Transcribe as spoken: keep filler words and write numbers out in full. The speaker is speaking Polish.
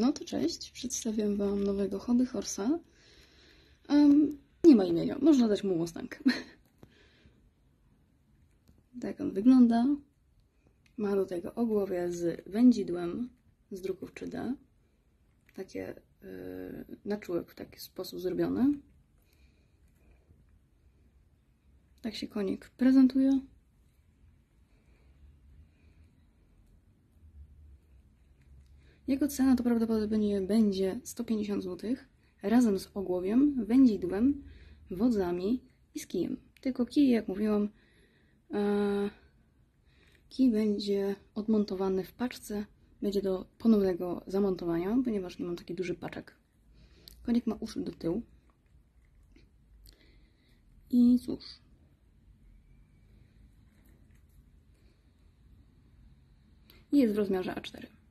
No to cześć, przedstawiam Wam nowego Hobby Horse'a. Um, nie ma imienia, można dać mu Mustang. Tak on wygląda. Ma do tego ogłowie z wędzidłem z druków trzy D. Takie yy, na czółek w taki sposób zrobione. Tak się konik prezentuje. Jego cena to prawdopodobnie będzie sto pięćdziesiąt złotych razem z ogłowiem, wędzidłem, wodzami i z kijem. Tylko kij, jak mówiłam, e, kij będzie odmontowany w paczce. Będzie do ponownego zamontowania, ponieważ nie mam taki duży paczek. Konik ma uszy do tyłu. I cóż. Jest w rozmiarze A cztery.